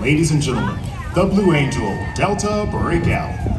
Ladies and gentlemen, the Blue Angel Delta Breakout.